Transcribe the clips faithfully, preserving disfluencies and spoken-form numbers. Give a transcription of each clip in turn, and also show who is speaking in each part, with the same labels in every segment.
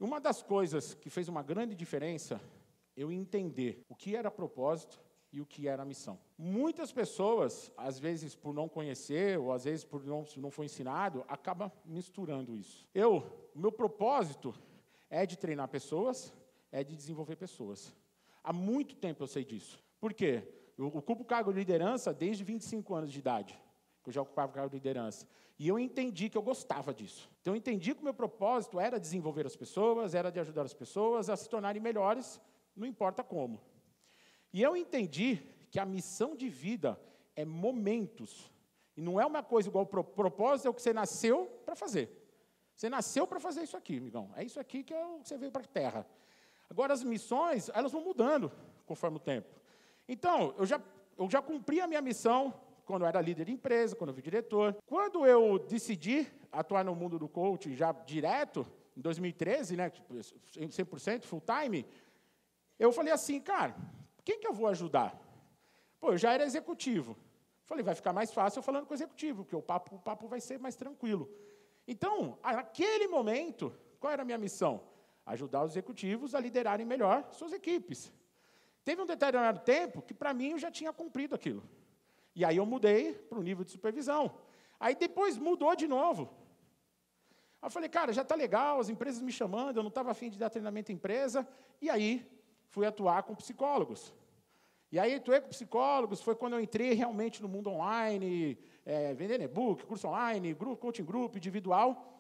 Speaker 1: Uma das coisas que fez uma grande diferença, eu entender o que era propósito e o que era a missão. Muitas pessoas, às vezes por não conhecer, ou às vezes por não, não foi ensinado, acaba misturando isso. Eu, o meu propósito é de treinar pessoas, é de desenvolver pessoas. Há muito tempo eu sei disso. Por quê? Eu ocupo o cargo de liderança desde vinte e cinco anos de idade, que eu já ocupava o cargo de liderança. E eu entendi que eu gostava disso. Então, eu entendi que o meu propósito era desenvolver as pessoas, era de ajudar as pessoas a se tornarem melhores, não importa como. E eu entendi que a missão de vida é momentos. E não é uma coisa igual o propósito, é o que você nasceu para fazer. Você nasceu para fazer isso aqui, amigão. É isso aqui que é o que você veio para a Terra. Agora, as missões, elas vão mudando conforme o tempo. Então, eu já, eu já cumpri a minha missão quando eu era líder de empresa, quando eu fui diretor. Quando eu decidi atuar no mundo do coaching já direto, em dois mil e treze, né, cem por cento, full time, eu falei assim, cara, quem que eu vou ajudar? Pô, eu já era executivo. Falei, vai ficar mais fácil eu falando com o executivo, porque o papo, o papo vai ser mais tranquilo. Então, naquele momento, qual era a minha missão? Ajudar os executivos a liderarem melhor suas equipes. Teve um determinado tempo que, para mim, eu já tinha cumprido aquilo. E aí eu mudei para o nível de supervisão. Aí depois mudou de novo. Aí eu falei, cara, já está legal, as empresas me chamando, eu não estava afim de dar treinamento à empresa. E aí fui atuar com psicólogos. E aí atuei com psicólogos, foi quando eu entrei realmente no mundo online, é, vendendo e-book, curso online, grupo, coaching group, individual.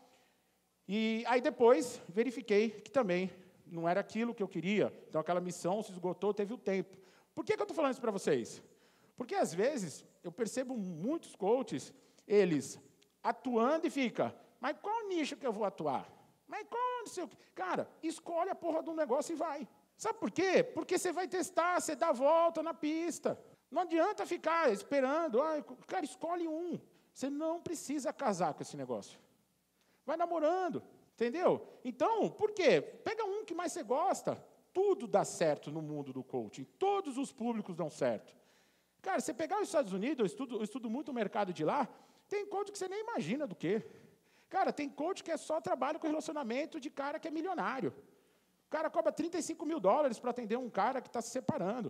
Speaker 1: E aí depois verifiquei que também não era aquilo que eu queria. Então aquela missão se esgotou, teve o tempo. Por que que eu estou falando isso para vocês? Porque, às vezes, eu percebo muitos coaches, eles atuando e fica, mas qual nicho que eu vou atuar? Mas qual não sei o quê? Cara, escolhe a porra do negócio e vai. Sabe por quê? Porque você vai testar, você dá a volta na pista. Não adianta ficar esperando. Ah, cara, escolhe um. Você não precisa casar com esse negócio. Vai namorando, entendeu? Então, por quê? Pega um que mais você gosta. Tudo dá certo no mundo do coaching. Todos os públicos dão certo. Cara, você pegar os Estados Unidos, eu estudo, eu estudo muito o mercado de lá, tem coach que você nem imagina do quê. Cara, tem coach que é só trabalho com relacionamento de cara que é milionário. O cara cobra trinta e cinco mil dólares para atender um cara que está se separando.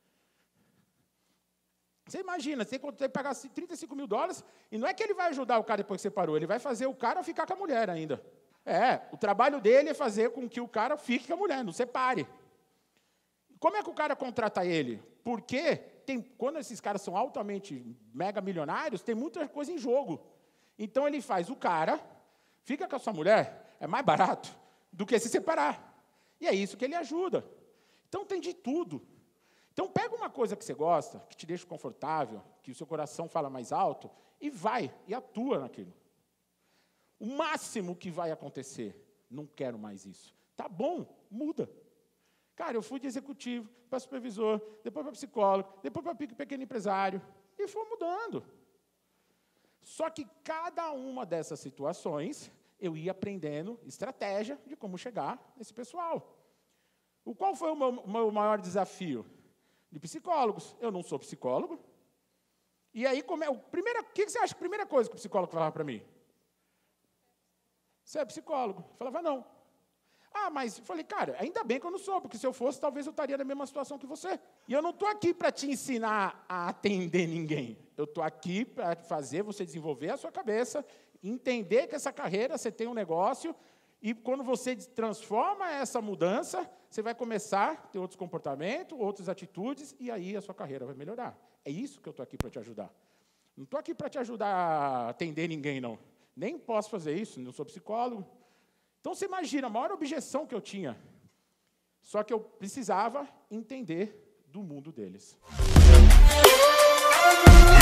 Speaker 1: Você imagina, você tem que pagar trinta e cinco mil dólares, e não é que ele vai ajudar o cara depois que separou, ele vai fazer o cara ficar com a mulher ainda. É, o trabalho dele é fazer com que o cara fique com a mulher, não separe. Como é que o cara contrata ele? Porque tem, quando esses caras são altamente mega milionários, tem muita coisa em jogo. Então, ele faz o cara, fica com a sua mulher, é mais barato do que se separar. E é isso que ele ajuda. Então, tem de tudo. Então, pega uma coisa que você gosta, que te deixa confortável, que o seu coração fala mais alto, e vai, e atua naquilo. O máximo que vai acontecer, não quero mais isso. Tá bom, muda. Cara, eu fui de executivo para supervisor, depois para psicólogo, depois para pequeno empresário, e foi mudando. Só que cada uma dessas situações, eu ia aprendendo estratégia de como chegar nesse pessoal. O qual foi o meu, o meu maior desafio? De psicólogos. Eu não sou psicólogo. E aí, como é, o primeira, o que você acha que a primeira coisa que o psicólogo falava para mim? Você é psicólogo? Eu falava, não. Ah, mas eu falei, cara, ainda bem que eu não sou, porque se eu fosse, talvez eu estaria na mesma situação que você. E eu não estou aqui para te ensinar a atender ninguém. Eu estou aqui para fazer você desenvolver a sua cabeça, entender que essa carreira, você tem um negócio, e quando você transforma essa mudança, você vai começar a ter outros comportamentos, outras atitudes, e aí a sua carreira vai melhorar. É isso que eu estou aqui para te ajudar. Não estou aqui para te ajudar a atender ninguém, não. Nem posso fazer isso, não sou psicólogo. Então, você imagina, a maior objeção que eu tinha, só que eu precisava entender do mundo deles.